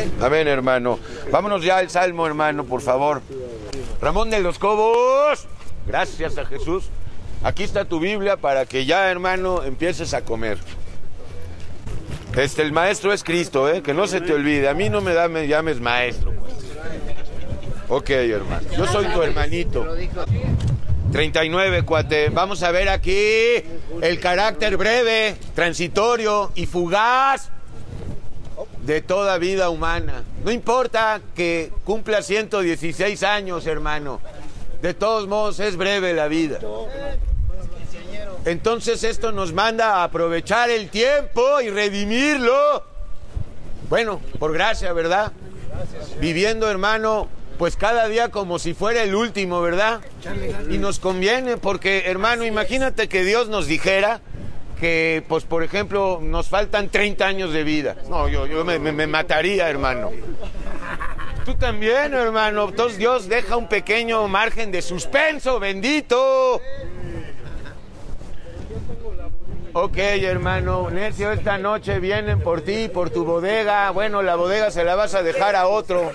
Amén, hermano. Vámonos ya al Salmo, hermano, por favor. Ramón de los Cobos, gracias a Jesús. Aquí está tu Biblia para que ya, hermano, empieces a comer. El maestro es Cristo, que no se te olvide. A mí no me llames maestro. Ok, hermano. Yo soy tu hermanito. 39, cuate. Vamos a ver aquí el carácter breve, transitorio y fugaz de toda vida humana. No importa que cumpla 116 años, hermano. De todos modos, es breve la vida. Entonces esto nos manda a aprovechar el tiempo y redimirlo. Bueno, por gracia, ¿verdad? Viviendo, hermano, pues cada día como si fuera el último, ¿verdad? Y nos conviene porque, hermano, imagínate que Dios nos dijera que, pues, por ejemplo, nos faltan 30 años de vida. No, yo me mataría, hermano. Tú también, hermano. Entonces Dios deja un pequeño margen de suspenso, bendito. Ok, hermano, Necio, esta noche vienen por ti, por tu bodega. Bueno, la bodega se la vas a dejar a otro.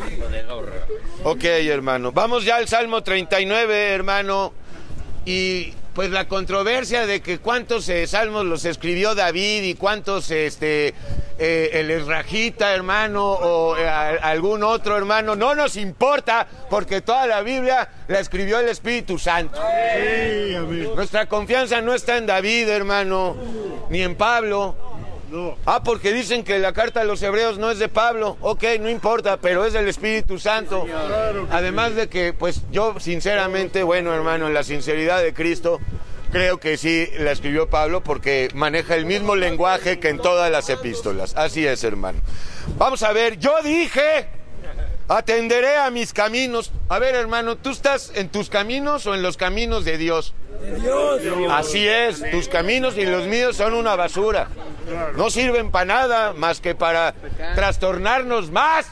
Ok, hermano. Vamos ya al Salmo 39, hermano. Y pues la controversia de que cuántos salmos los escribió David y cuántos el Esrajita, hermano, o algún otro hermano, no nos importa porque toda la Biblia la escribió el Espíritu Santo. Sí, nuestra confianza no está en David, hermano, ni en Pablo. No. Porque dicen que la carta a los hebreos no es de Pablo. Ok, no importa, pero es del Espíritu Santo. Además de que, pues yo sinceramente, bueno, hermano, en la sinceridad de Cristo, creo que sí la escribió Pablo porque maneja el mismo lenguaje que en todas las epístolas. Así es, hermano. Vamos a ver, yo dije, atenderé a mis caminos. A ver, hermano, ¿tú estás en tus caminos o en los caminos de Dios? De Dios. Así es, tus caminos y los míos son una basura. No sirven para nada más que para trastornarnos más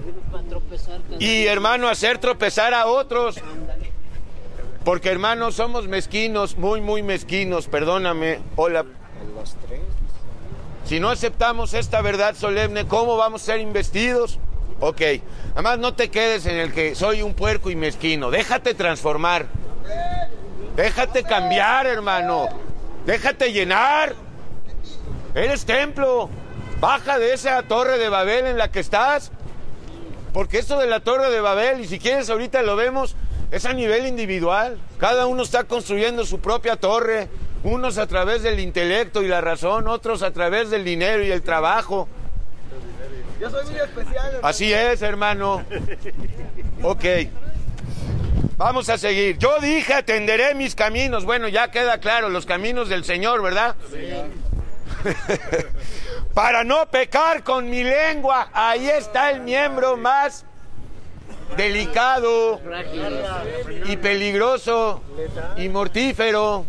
y, hermano, hacer tropezar a otros. Porque, hermano, somos mezquinos, muy mezquinos, perdóname. Hola. Si no aceptamos esta verdad solemne, ¿cómo vamos a ser investidos? Ok, además no te quedes en el que soy un puerco y mezquino. Déjate transformar. Déjate cambiar, hermano. Déjate llenar. Eres templo. Baja de esa torre de Babel en la que estás. Porque esto de la torre de Babel, y si quieres ahorita lo vemos, es a nivel individual. Cada uno está construyendo su propia torre. Unos a través del intelecto y la razón, otros a través del dinero y el trabajo. Yo soy muy especial, hermano. Así es, hermano. Ok. Vamos a seguir. Yo dije, atenderé mis caminos. Bueno, ya queda claro, los caminos del Señor, ¿verdad? Sí. Para no pecar con mi lengua. Ahí está el miembro más delicado y peligroso y mortífero.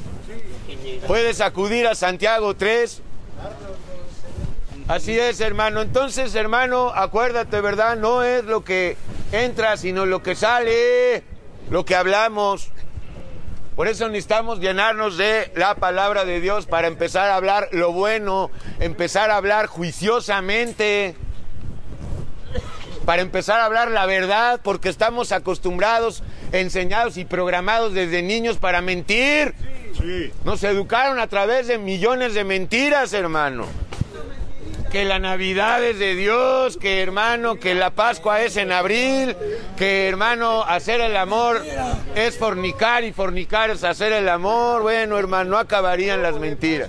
Puedes acudir a Santiago 3. Así es, hermano. Entonces, hermano, acuérdate, ¿verdad? No es lo que entra, sino lo que sale, lo que hablamos. Por eso necesitamos llenarnos de la palabra de Dios para empezar a hablar lo bueno, empezar a hablar juiciosamente, para empezar a hablar la verdad, porque estamos acostumbrados, enseñados y programados desde niños para mentir. Sí. Nos educaron a través de millones de mentiras, hermano. Que la Navidad es de Dios, que, hermano, que la Pascua es en abril, que, hermano, hacer el amor es fornicar y fornicar es hacer el amor. Bueno, hermano, no acabarían las mentiras.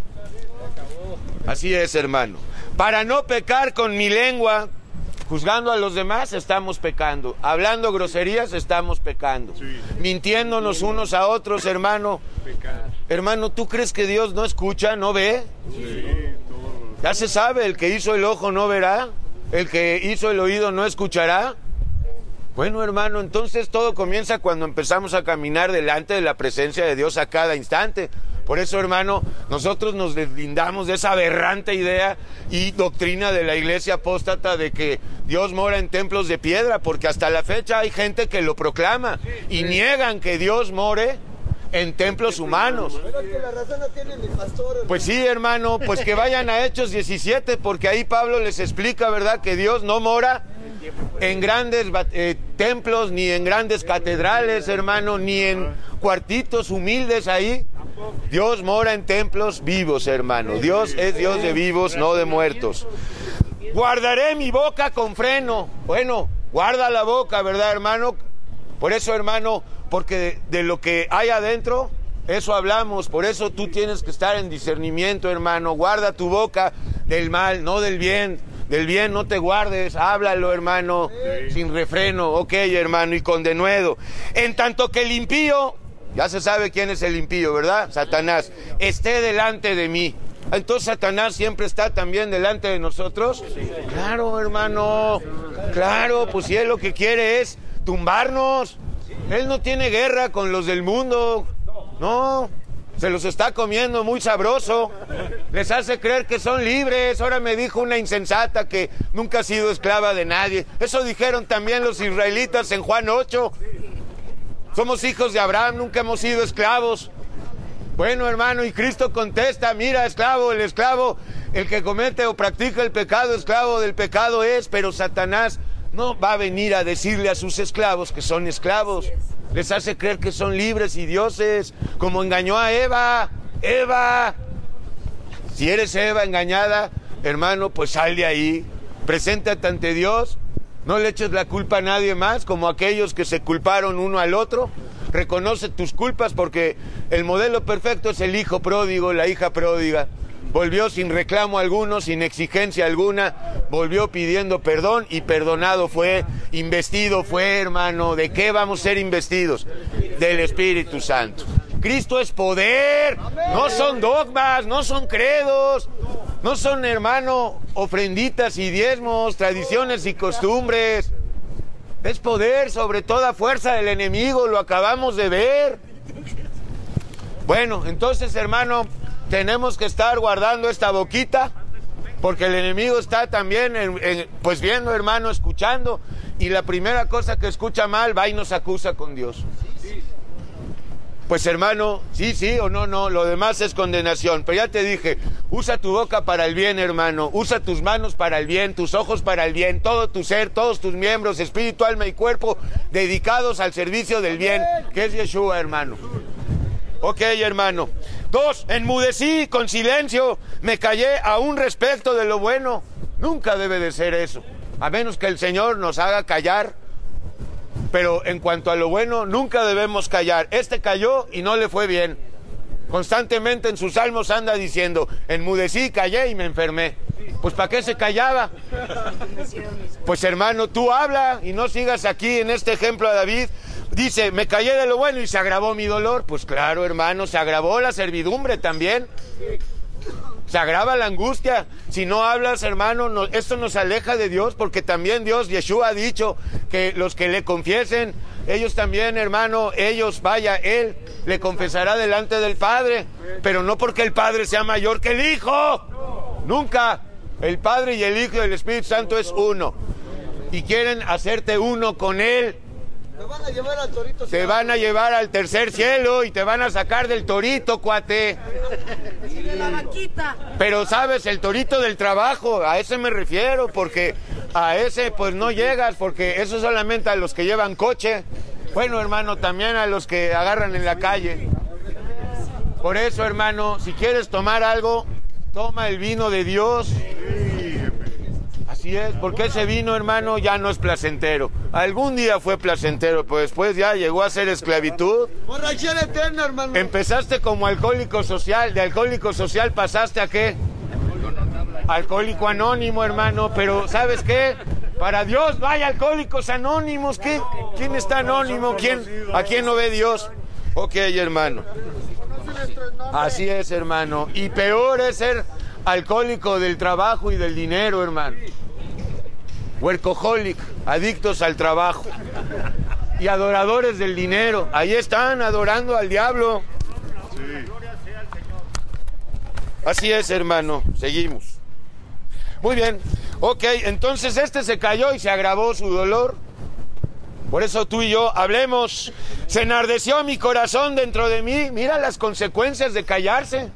Así es, hermano. Para no pecar con mi lengua, juzgando a los demás, estamos pecando. Hablando groserías, estamos pecando. Sí. Mintiéndonos unos a otros, hermano. Hermano, ¿tú crees que Dios no escucha, no ve? Sí. Ya se sabe, el que hizo el ojo no verá, el que hizo el oído no escuchará. Bueno, hermano, entonces todo comienza cuando empezamos a caminar delante de la presencia de Dios a cada instante. Por eso, hermano, nosotros nos deslindamos de esa aberrante idea y doctrina de la iglesia apóstata de que Dios mora en templos de piedra, porque hasta la fecha hay gente que lo proclama y niegan que Dios more en templos humanos. Pero que la razón no tiene mi pastor. Pues sí, hermano, pues que vayan a Hechos 17, porque ahí Pablo les explica, ¿verdad?, que Dios no mora en grandes templos, ni en grandes catedrales, hermano, ni en cuartitos humildes ahí. Dios mora en templos vivos, hermano. Dios es Dios de vivos, no de muertos. Guardaré mi boca con freno. Bueno, guarda la boca, ¿verdad, hermano? Por eso, hermano, porque de lo que hay adentro, eso hablamos. Por eso tú tienes que estar en discernimiento, hermano. Guarda tu boca del mal, no del bien. Del bien no te guardes, háblalo, hermano, sin refreno. Ok, hermano, y con denuedo. En tanto que el impío, ya se sabe quién es el impío, ¿verdad? Satanás, esté delante de mí. Entonces Satanás siempre está también delante de nosotros. Claro, hermano, claro, pues si él lo que quiere es tumbarnos. Él no tiene guerra con los del mundo, no. Se los está comiendo muy sabroso. Les hace creer que son libres. Ahora me dijo una insensata que nunca ha sido esclava de nadie. Eso dijeron también los israelitas en Juan 8. Somos hijos de Abraham, nunca hemos sido esclavos. Bueno, hermano, y Cristo contesta, mira, esclavo, el que comete o practica el pecado, esclavo del pecado es. Pero Satanás no va a venir a decirle a sus esclavos que son esclavos. Les hace creer que son libres y dioses, como engañó a Eva. Eva, si eres Eva engañada, hermano, pues sal de ahí, preséntate ante Dios, no le eches la culpa a nadie más, como aquellos que se culparon uno al otro. Reconoce tus culpas, porque el modelo perfecto es el hijo pródigo, la hija pródiga. Volvió sin reclamo alguno, sin exigencia alguna, volvió pidiendo perdón y perdonado fue, investido fue, hermano. ¿De qué vamos a ser investidos? Del Espíritu Santo. Cristo es poder, no son dogmas, no son credos, no son, hermano, ofrenditas y diezmos, tradiciones y costumbres. Es poder sobre toda fuerza del enemigo, lo acabamos de ver. Bueno, entonces, hermano, tenemos que estar guardando esta boquita, porque el enemigo está también, pues viendo, hermano, escuchando, y la primera cosa que escucha mal va y nos acusa con Dios. Pues, hermano, sí o no, lo demás es condenación. Pero ya te dije, usa tu boca para el bien, hermano, usa tus manos para el bien, tus ojos para el bien, todo tu ser, todos tus miembros, espíritu, alma y cuerpo, dedicados al servicio del bien, que es Yeshua, hermano. Ok, hermano. 2, enmudecí con silencio, me callé aún respecto de lo bueno. Nunca debe de ser eso, a menos que el Señor nos haga callar. Pero en cuanto a lo bueno, nunca debemos callar. Este calló y no le fue bien. Constantemente en sus salmos anda diciendo, enmudecí, callé y me enfermé. Pues ¿para qué se callaba? Pues, hermano, tú habla y no sigas aquí en este ejemplo a David. Dice, me callé de lo bueno y se agravó mi dolor. Pues claro, hermano, se agravó la servidumbre también. Se agrava la angustia. Si no hablas, hermano, esto nos aleja de Dios, porque también Dios, Yeshua, ha dicho que los que le confiesen, ellos también, hermano, Él le confesará delante del Padre, pero no porque el Padre sea mayor que el Hijo. Nunca. El Padre y el Hijo y el Espíritu Santo es uno. Y quieren hacerte uno con Él. Te van a llevar al torito. Te van a llevar al tercer cielo y te van a sacar del torito, cuate. Y de la vaquita. Pero, ¿sabes? El torito del trabajo, a ese me refiero, porque a ese pues no llegas, porque eso solamente a los que llevan coche. Bueno, hermano, también a los que agarran en la calle. Por eso, hermano, si quieres tomar algo, toma el vino de Dios. Así es, porque ese vino, hermano, ya no es placentero. Algún día fue placentero, pero después ya llegó a ser esclavitud. Borrachera eterna, hermano. Empezaste como alcohólico social, de alcohólico social pasaste ¿a qué? Alcohólico anónimo, hermano, pero ¿sabes qué? Para Dios no hay alcohólicos anónimos. ¿Qué? ¿Quién está anónimo? ¿A quién no ve Dios? Ok, hermano. Así es, hermano. Y peor es ser alcohólico del trabajo y del dinero, hermano. Workaholic, adictos al trabajo. Y adoradores del dinero. Ahí están adorando al diablo. Así es, hermano. Seguimos. Muy bien. Ok, entonces este se cayó y se agravó su dolor. Por eso tú y yo hablemos. Se enardeció mi corazón dentro de mí. Mira las consecuencias de callarse.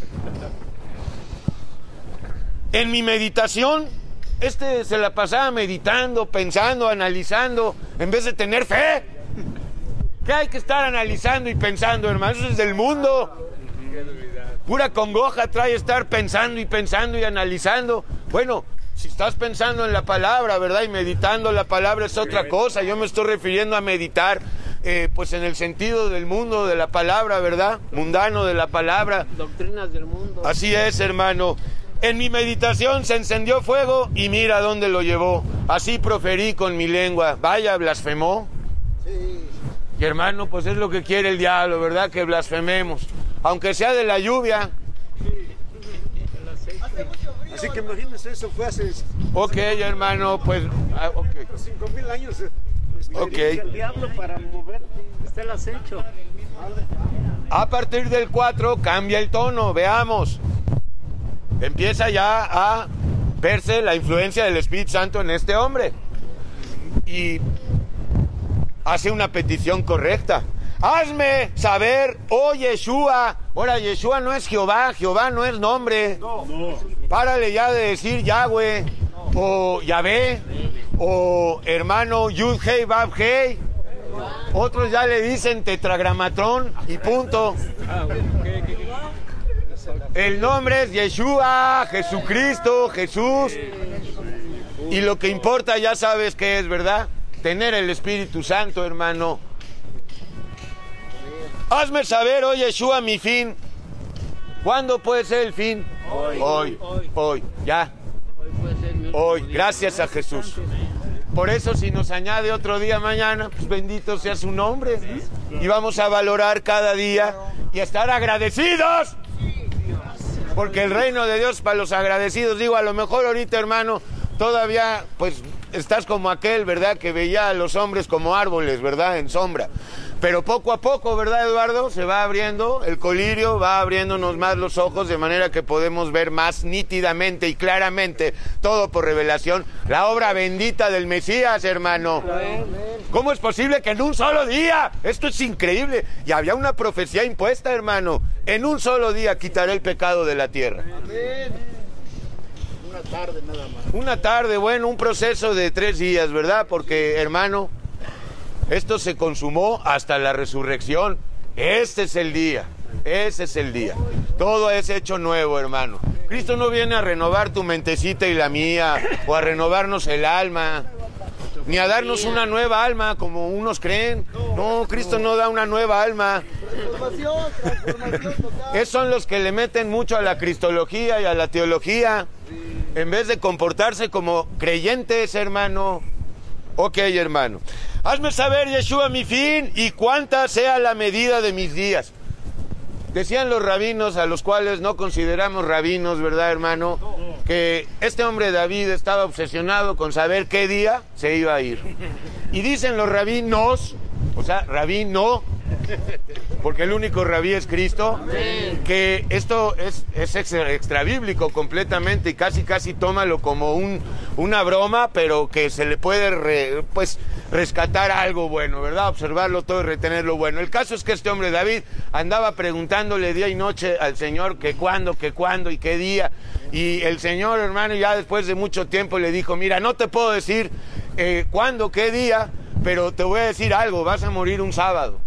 En mi meditación, se la pasaba meditando, pensando, analizando, en vez de tener fe. ¿Qué hay que estar analizando y pensando, hermano? Eso es del mundo. Pura congoja trae estar pensando y analizando. Bueno, si estás pensando en la palabra, ¿verdad? Y meditando la palabra es otra cosa. Yo me estoy refiriendo a meditar, pues en el sentido del mundo de la palabra, ¿verdad? Mundano de la palabra. Doctrinas del mundo. Así es, hermano. En mi meditación se encendió fuego y mira dónde lo llevó. Así proferí con mi lengua. Vaya, blasfemó. Sí. Y hermano, pues es lo que quiere el diablo, ¿verdad? Que blasfememos. Aunque sea de la lluvia. Así que imagínense, eso fue hace... Ok, hermano, pues... okay. 5,000 años. Ok. El diablo para moverte está el acecho. A partir del 4 cambia el tono, veamos. Empieza ya a verse la influencia del Espíritu Santo en este hombre. Y hace una petición correcta. Hazme saber, oh Yeshua. Ahora, Yeshua no es Jehová, Jehová no es nombre. No. Párale ya de decir Yahweh, o Yahvé, o hermano Yud Hei Bab Hei. Otros ya le dicen tetragramatrón y punto. El nombre es Yeshua, Jesucristo, Jesús. Y lo que importa ya sabes qué es, ¿verdad? Tener el Espíritu Santo, hermano. Hazme saber, oh Yeshua, mi fin. ¿Cuándo puede ser el fin? Hoy. Ya. Hoy. Gracias a Jesús. Por eso, si nos añade otro día mañana, pues bendito sea su nombre. Y vamos a valorar cada día y estar agradecidos. Porque el reino de Dios para los agradecidos. Digo, a lo mejor ahorita, hermano, todavía, pues, estás como aquel, ¿verdad? Que veía a los hombres como árboles, ¿verdad? En sombra. Pero poco a poco, ¿verdad, Eduardo? Se va abriendo el colirio, va abriéndonos más los ojos, de manera que podemos ver más nítidamente y claramente, todo por revelación, la obra bendita del Mesías, hermano. ¿Cómo es posible que en un solo día? Esto es increíble. Y había una profecía impuesta, hermano. En un solo día quitaré el pecado de la tierra. Una tarde nada más. Una tarde, bueno, un proceso de 3 días, ¿verdad? Porque, hermano, esto se consumó hasta la resurrección. Este es el día. Ese es el día. Todo es hecho nuevo, hermano. Cristo no viene a renovar tu mentecita y la mía, o a renovarnos el alma, ni a darnos una nueva alma como unos creen. No, Cristo no da una nueva alma. Transformación total. Esos son los que le meten mucho a la cristología y a la teología, en vez de comportarse como creyentes, hermano. Ok, hermano. Hazme saber, Yeshua, mi fin y cuánta sea la medida de mis días. Decían los rabinos, a los cuales no consideramos rabinos, ¿verdad, hermano? Que este hombre David estaba obsesionado con saber qué día se iba a ir. Y dicen los rabinos, o sea, rabino, porque el único rabí es Cristo, que esto es extrabíblico completamente y casi tómalo como una broma, pero que se le puede rescatar algo bueno, ¿verdad? Observarlo todo y retener lo bueno. El caso es que este hombre David andaba preguntándole día y noche al Señor que cuándo y qué día, y el Señor, hermano, ya después de mucho tiempo le dijo: mira, no te puedo decir cuándo, qué día, pero te voy a decir algo: vas a morir un sábado.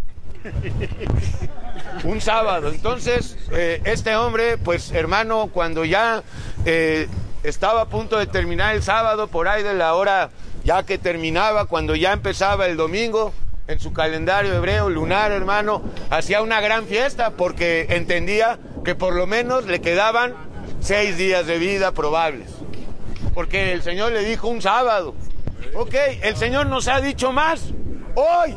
Un sábado. Entonces, este hombre, pues, hermano, cuando ya estaba a punto de terminar el sábado, por ahí de la hora ya que terminaba, cuando ya empezaba el domingo, en su calendario hebreo lunar, hermano, hacía una gran fiesta porque entendía que por lo menos le quedaban 6 días de vida probables, porque el Señor le dijo un sábado. Ok, el Señor nos ha dicho más hoy.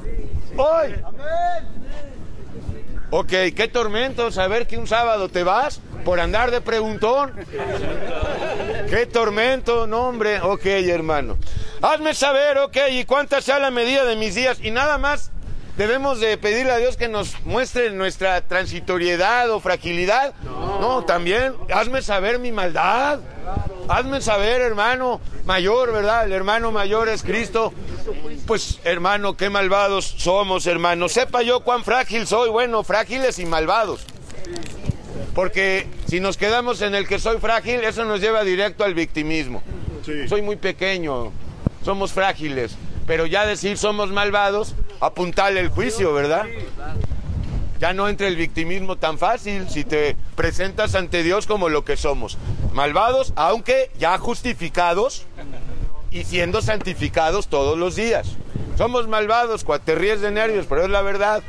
Ok, qué tormento saber que un sábado te vas por andar de preguntón. Qué tormento, no, hombre. Ok, hermano. Hazme saber, ok, y cuánta sea la medida de mis días. Y nada más debemos de pedirle a Dios que nos muestre nuestra transitoriedad o fragilidad. No, también hazme saber mi maldad. Hazme saber, hermano mayor, ¿verdad? El hermano mayor es Cristo. Pues, hermano, qué malvados somos, hermano. Sepa yo cuán frágil soy. Bueno, frágiles y malvados. Porque si nos quedamos en el que soy frágil, eso nos lleva directo al victimismo. Sí. Soy muy pequeño, somos frágiles. Pero ya decir somos malvados, apuntarle el juicio, ¿verdad? Ya no entra el victimismo tan fácil si te presentas ante Dios como lo que somos. Malvados, aunque ya justificados y siendo santificados todos los días. Somos malvados, te ríes de nervios, pero es la verdad.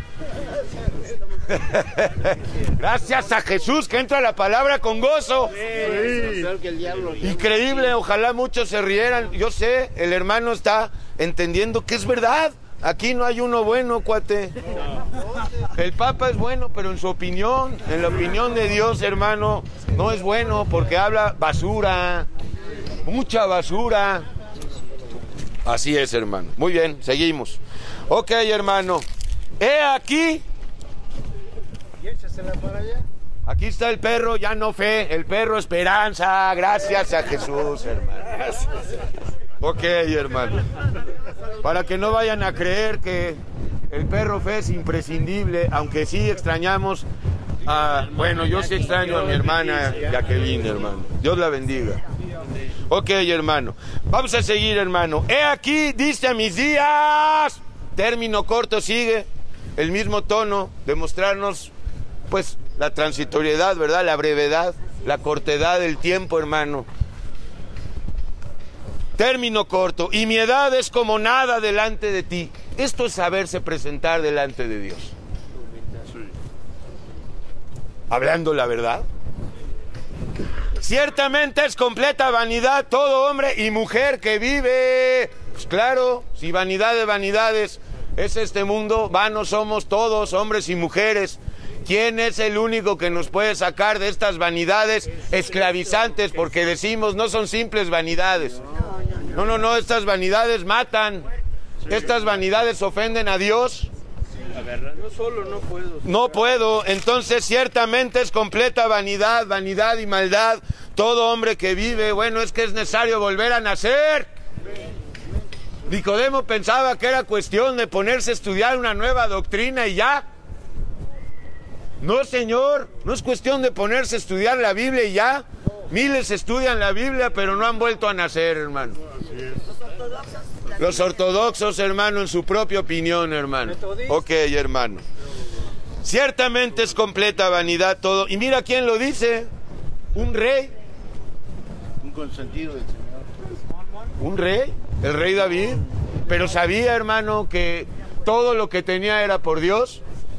Gracias a Jesús que entra la palabra con gozo. Increíble, ojalá muchos se rieran. Yo sé, el hermano está entendiendo que es verdad. Aquí no hay uno bueno, cuate. El Papa es bueno, pero en su opinión, en la opinión de Dios, hermano, no es bueno porque habla basura, mucha basura. Así es, hermano. Muy bien, seguimos. Ok, hermano. He aquí. Y échasela para allá. Aquí está el perro, ya no fe, el perro esperanza. Gracias a Jesús, hermano. Ok, hermano. Para que no vayan a creer que el perro fe es imprescindible, aunque sí extrañamos a... Bueno, yo sí extraño a mi hermana Jacqueline, hermano. Dios la bendiga. Ok, hermano. Vamos a seguir, hermano. He aquí, diste a mis días. Término corto sigue. El mismo tono de mostrarnos, pues, la transitoriedad, ¿verdad? La brevedad, la cortedad del tiempo, hermano. Término corto. Y mi edad es como nada delante de ti. Esto es saberse presentar delante de Dios. Hablando la verdad. Ciertamente es completa vanidad todo hombre y mujer que vive. Pues claro, si vanidad de vanidades es este mundo, vanos somos todos, hombres y mujeres. ¿Quién es el único que nos puede sacar de estas vanidades esclavizantes? Porque decimos, no son simples vanidades. No, estas vanidades matan. Estas vanidades ofenden a Dios. Yo solo no puedo. No puedo, entonces ciertamente es completa vanidad, vanidad y maldad. Todo hombre que vive, bueno, es que es necesario volver a nacer. Nicodemo pensaba que era cuestión de ponerse a estudiar una nueva doctrina y ya. No, señor, no es cuestión de ponerse a estudiar la Biblia y ya. Miles estudian la Biblia, pero no han vuelto a nacer, hermano. Los ortodoxos, hermano, en su propia opinión, hermano. Ok, hermano. Ciertamente es completa vanidad todo. Y mira quién lo dice. Un rey. Un consentido del Señor. Un rey, el rey David. Pero sabía, hermano, que todo lo que tenía era por Dios.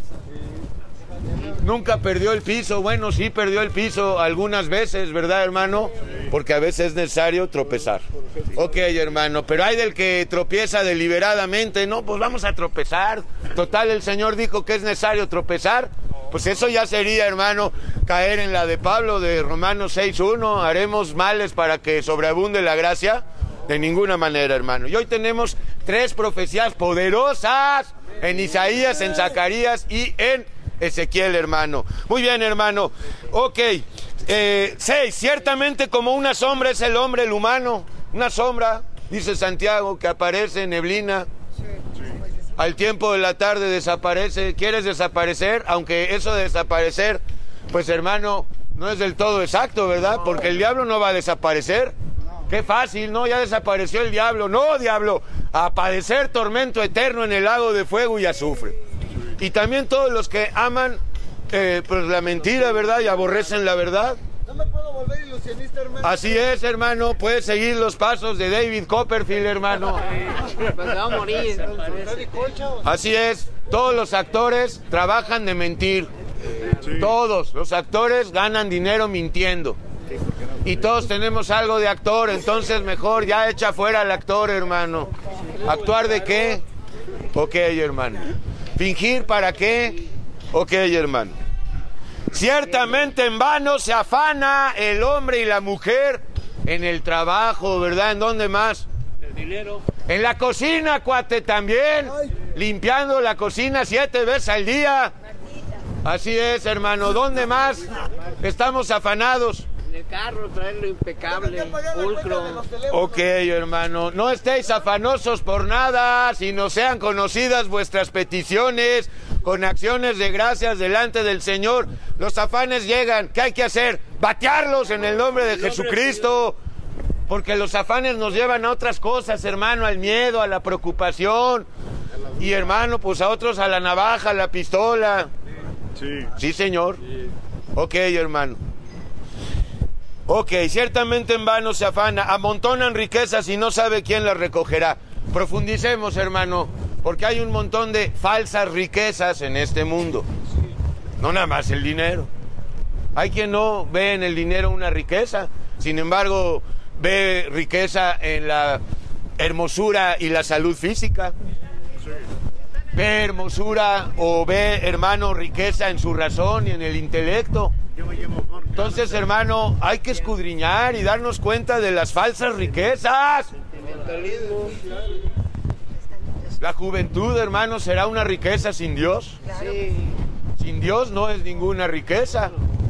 Nunca perdió el piso. Bueno, sí perdió el piso algunas veces, ¿verdad, hermano? Porque a veces es necesario tropezar. Ok, hermano, pero hay del que tropieza deliberadamente. No, pues vamos a tropezar. Total, el Señor dijo que es necesario tropezar. Pues eso ya sería, hermano, caer en la de Pablo de Romanos 6:1. ¿Haremos males para que sobreabunde la gracia? De ninguna manera, hermano. Y hoy tenemos 3 profecías poderosas en Isaías, en Zacarías y en Ezequiel, hermano. Muy bien, hermano. Ok. 6. Ciertamente como una sombra es el hombre, el humano. Una sombra, dice Santiago, que aparece en neblina. Al tiempo de la tarde desaparece. ¿Quieres desaparecer? Aunque eso de desaparecer, pues, hermano, no es del todo exacto, ¿verdad? Porque el diablo no va a desaparecer. Qué fácil, ¿no? Ya desapareció el diablo. No, diablo, a padecer tormento eterno en el lago de fuego y azufre. Y también todos los que aman pues la mentira, ¿verdad? Y aborrecen la verdad. No me puedo volver ilusionista, hermano. Así es, hermano. Puedes seguir los pasos de David Copperfield, hermano. Pues va a morir. Así es. Todos los actores trabajan de mentir. Todos los actores ganan dinero mintiendo. Y todos tenemos algo de actor. Entonces mejor ya echa fuera al actor, hermano. ¿Actuar de qué? Ok, hermano. ¿Fingir para qué? Ok, hermano. Ciertamente en vano se afana el hombre y la mujer en el trabajo, ¿verdad? ¿En dónde más? El dinero. En la cocina, cuate, también. Limpiando la cocina 7 veces al día. Así es, hermano. ¿Dónde más estamos afanados? En el carro, traerlo impecable, pulcro. Ok, hermano, no estéis afanosos por nada, sino sean conocidas vuestras peticiones con acciones de gracias delante del Señor. Los afanes llegan, ¿qué hay que hacer? Batearlos en el nombre de Jesucristo, porque los afanes nos llevan a otras cosas, hermano, al miedo, a la preocupación, y hermano, pues a otros a la navaja, a la pistola. Sí, señor. Ok, hermano. Ok, ciertamente en vano se afana, amontonan riquezas y no sabe quién las recogerá. Profundicemos, hermano, porque hay un montón de falsas riquezas en este mundo. No nada más el dinero. Hay quien no ve en el dinero una riqueza, sin embargo, ve riqueza en la hermosura y la salud física. Ve hermosura o ve, hermano, riqueza en su razón y en el intelecto. Entonces, hermano, hay que escudriñar y darnos cuenta de las falsas riquezas. La juventud, hermano, será una riqueza sin Dios. Sin Dios no es ninguna riqueza.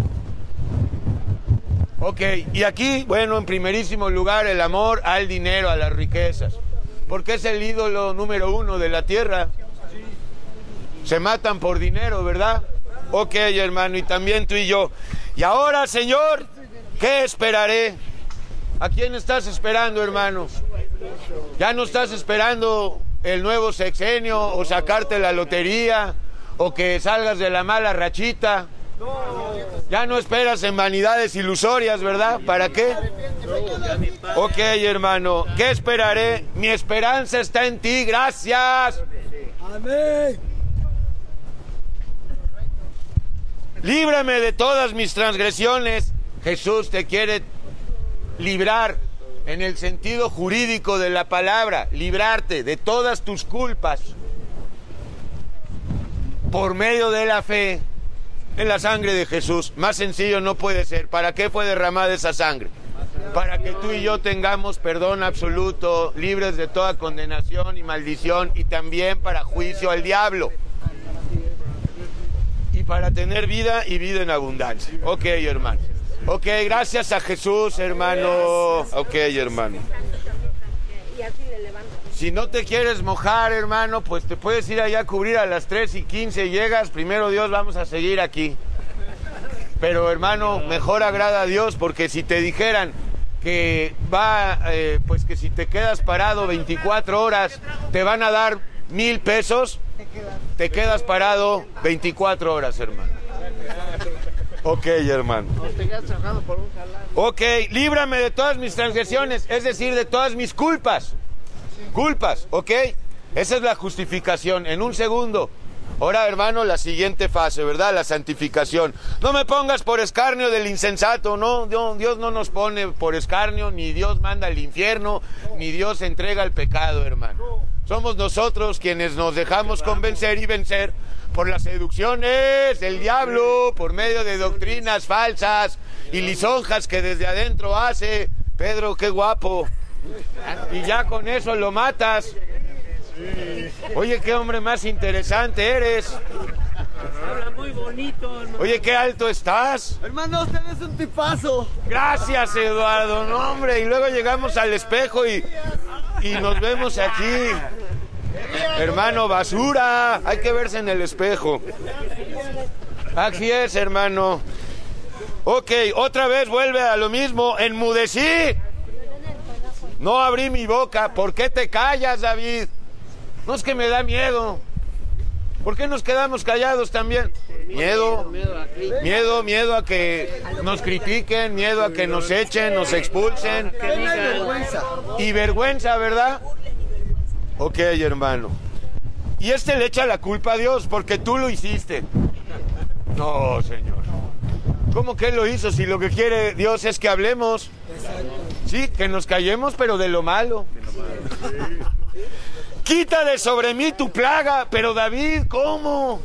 Ok, y aquí, bueno, en primerísimo lugar, el amor al dinero, a las riquezas. Porque es el ídolo número 1 de la tierra. Se matan por dinero, ¿verdad? Ok, hermano, y también tú y yo. Y ahora, Señor, ¿qué esperaré? ¿A quién estás esperando, hermano? ¿Ya no estás esperando el nuevo sexenio o sacarte la lotería o que salgas de la mala rachita? Ya no esperas en vanidades ilusorias, ¿verdad? ¿Para qué? Ok, hermano, ¿qué esperaré? Mi esperanza está en ti, gracias. Amén. Líbrame de todas mis transgresiones. Jesús te quiere librar en el sentido jurídico de la palabra, librarte de todas tus culpas por medio de la fe en la sangre de Jesús. Más sencillo no puede ser. ¿Para qué fue derramada esa sangre? Para que tú y yo tengamos perdón absoluto, libres de toda condenación y maldición, y también para juicio al diablo. Y para tener vida y vida en abundancia. Ok, hermano. Ok, gracias a Jesús, hermano. Ok, hermano. Si no te quieres mojar, hermano, pues te puedes ir allá a cubrir a las 3:15. Llegas, primero Dios, vamos a seguir aquí. Pero, hermano, mejor agrada a Dios, porque si te dijeran que pues que si te quedas parado 24 horas, te van a dar 1,000 pesos, te quedas parado 24 horas, hermano. Ok, hermano. Ok, líbrame de todas mis transgresiones, es decir, de todas mis culpas. Culpas, ok. Esa es la justificación. En un segundo. Ahora, hermano, la siguiente fase, ¿verdad? La santificación. No me pongas por escarnio del insensato, no. Dios no nos pone por escarnio, ni Dios manda al infierno, ni Dios entrega al pecado, hermano. Somos nosotros quienes nos dejamos convencer y vencer por las seducciones del diablo, por medio de doctrinas falsas y lisonjas que desde adentro hace. Pedro, qué guapo. Y ya con eso lo matas. Oye, qué hombre más interesante eres. Habla muy bonito, hermano. Oye, qué alto estás. Hermano, usted es un tipazo. Gracias, Eduardo. No, hombre, y luego llegamos al espejo y nos vemos aquí. Hermano, basura. Hay que verse en el espejo. Así es, hermano. Ok, otra vez vuelve a lo mismo. Enmudecí. No abrí mi boca. ¿Por qué te callas, David? No, es que me da miedo. ¿Por qué nos quedamos callados también? Miedo a que nos critiquen, miedo a que nos echen, nos expulsen. Y vergüenza, ¿verdad? Ok, hermano. Y le echa la culpa a Dios porque tú lo hiciste. No, Señor. ¿Cómo que Él lo hizo? Si lo que quiere Dios es que hablemos. Sí, que nos callemos, pero de lo malo. Quita de sobre mí tu plaga. Pero David, ¿cómo?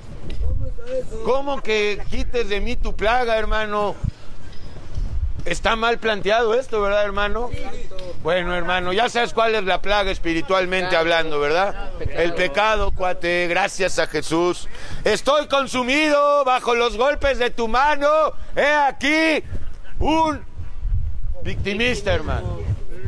¿Cómo que quites de mí tu plaga, hermano? Está mal planteado esto, ¿verdad, hermano? Bueno, hermano, ya sabes cuál es la plaga espiritualmente hablando, ¿verdad? El pecado, cuate, gracias a Jesús. Estoy consumido bajo los golpes de tu mano. He aquí, un victimista, hermano.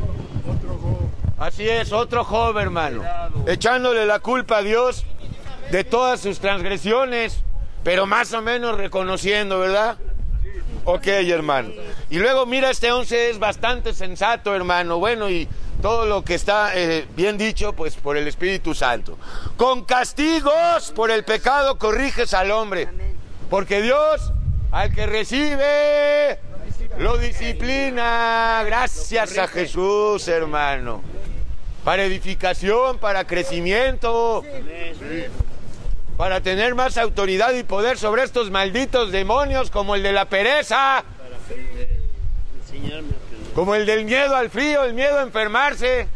Así es, otro Job, hermano, echándole la culpa a Dios de todas sus transgresiones, pero más o menos reconociendo, ¿verdad? Ok, hermano. Y luego mira, este 11 es bastante sensato, hermano. Bueno, y todo lo que está bien dicho, pues por el Espíritu Santo. Con castigos por el pecado corriges al hombre, porque Dios al que recibe lo disciplina. Gracias a Jesús, hermano. Para edificación, para crecimiento, para tener más autoridad y poder sobre estos malditos demonios, como el de la pereza, como el del miedo al frío, el miedo a enfermarse.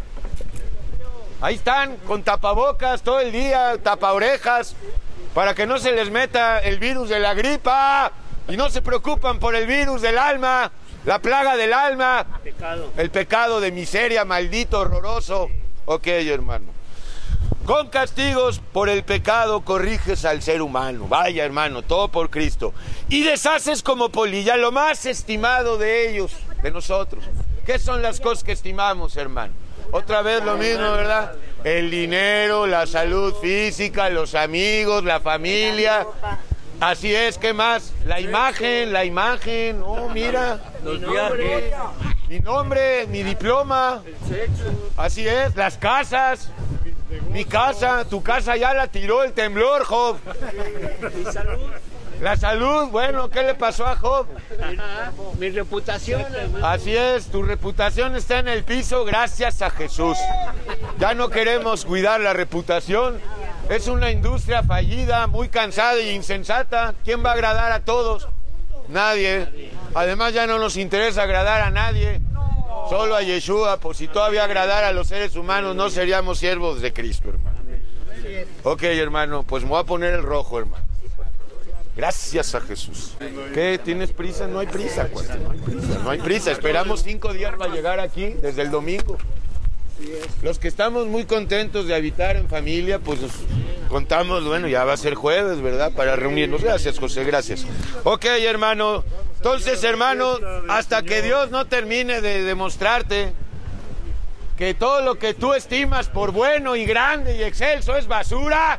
Ahí están con tapabocas todo el día, tapaorejas, para que no se les meta el virus de la gripa, y no se preocupan por el virus del alma, la plaga del alma, el pecado de miseria, maldito, horroroso. Ok, hermano. Con castigos por el pecado corriges al ser humano. Vaya, hermano, todo por Cristo. Y deshaces como polilla lo más estimado de ellos, de nosotros. ¿Qué son las cosas que estimamos, hermano? Otra vez lo mismo, ¿verdad? El dinero, la salud física, los amigos, la familia. Así es, ¿qué más? La imagen. Oh, mira. Los viajes. Mi nombre, mi diploma. Así es, las casas. Mi casa, tu casa ya la tiró el temblor, Job. Mi salud. La salud, bueno, ¿qué le pasó a Job? Mi reputación, hermano. Así es, tu reputación está en el piso gracias a Jesús. Ya no queremos cuidar la reputación. Es una industria fallida, muy cansada e insensata. ¿Quién va a agradar a todos? Nadie. Además ya no nos interesa agradar a nadie. Solo a Yeshua, pues si todavía agradara a los seres humanos no seríamos siervos de Cristo, hermano. Ok, hermano, pues me voy a poner el rojo, hermano. Gracias a Jesús. ¿Qué? ¿Tienes prisa? No hay prisa, cuate, no hay prisa. No hay prisa, esperamos 5 días para llegar aquí, desde el domingo. Los que estamos muy contentos de habitar en familia, pues nos contamos, bueno, ya va a ser jueves, ¿verdad? Para reunirnos. Gracias, José, gracias. Ok, hermano. Entonces, hermano, hasta que Dios no termine de demostrarte que todo lo que tú estimas por bueno y grande y excelso es basura,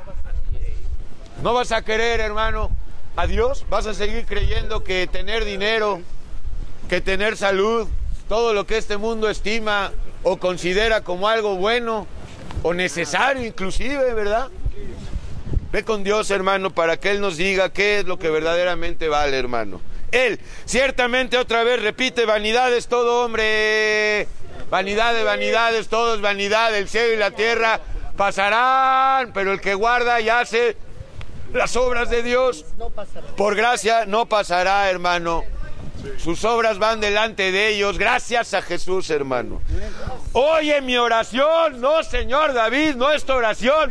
no vas a querer, hermano, a Dios. Vas a seguir creyendo que tener dinero, que tener salud, todo lo que este mundo estima o considera como algo bueno o necesario inclusive, ¿verdad? Ve con Dios, hermano, para que Él nos diga qué es lo que verdaderamente vale, hermano. Él, ciertamente otra vez repite, vanidad es todo, hombre. Vanidad de vanidades, todo es vanidad. El cielo y la tierra pasarán, pero el que guarda y hace las obras de Dios, por gracia, no pasará, hermano. Sus obras van delante de ellos, gracias a Jesús, hermano. Oye mi oración, no, señor David, no es tu oración.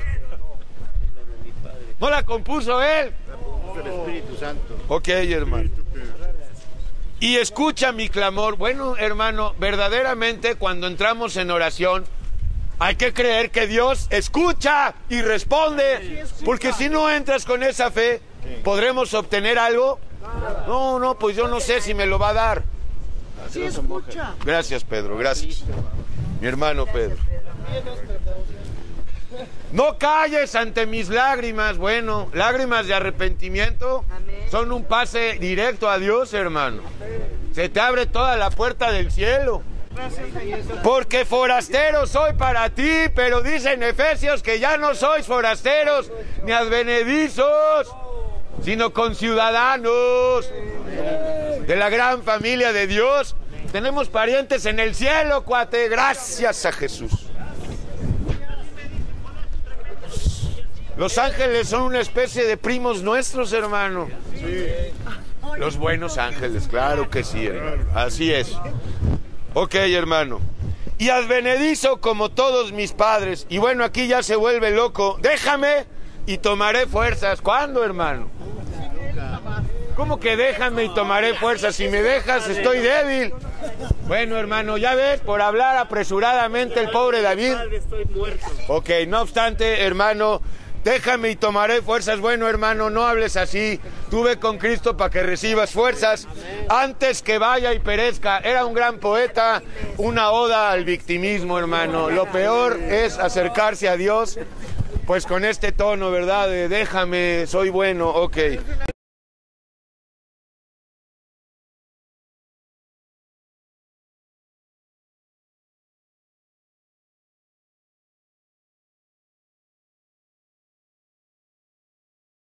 ¿No la compuso él? El Espíritu Santo. Ok, hermano. Y escucha mi clamor. Bueno, hermano, verdaderamente cuando entramos en oración hay que creer que Dios escucha y responde, porque si no entras con esa fe, ¿podremos obtener algo? No, pues yo no sé si me lo va a dar. Sí escucha. Gracias, Pedro, gracias. Mi hermano Pedro. No calles ante mis lágrimas. Bueno, lágrimas de arrepentimiento son un pase directo a Dios, hermano. Se te abre toda la puerta del cielo. Porque forastero soy para ti, pero dice en Efesios que ya no sois forasteros ni advenedizos, sino conciudadanos de la gran familia de Dios. Tenemos parientes en el cielo, cuate, gracias a Jesús. Los ángeles son una especie de primos nuestros, hermano. Los buenos ángeles, claro que sí, hermano. Así es. Ok, hermano. Y advenedizo como todos mis padres. Y bueno, aquí ya se vuelve loco. Déjame y tomaré fuerzas. ¿Cuándo, hermano? ¿Cómo que déjame y tomaré fuerzas? Si me dejas, estoy débil. Bueno, hermano, ya ves, por hablar apresuradamente el pobre David. Estoy muerto. Ok, no obstante, hermano, Déjame y tomaré fuerzas. Bueno, hermano, no hables así. Tú ve con Cristo para que recibas fuerzas antes que vaya y perezca. Era un gran poeta, una oda al victimismo, hermano. Lo peor es acercarse a Dios, pues con este tono, ¿verdad? De déjame, soy bueno, ok.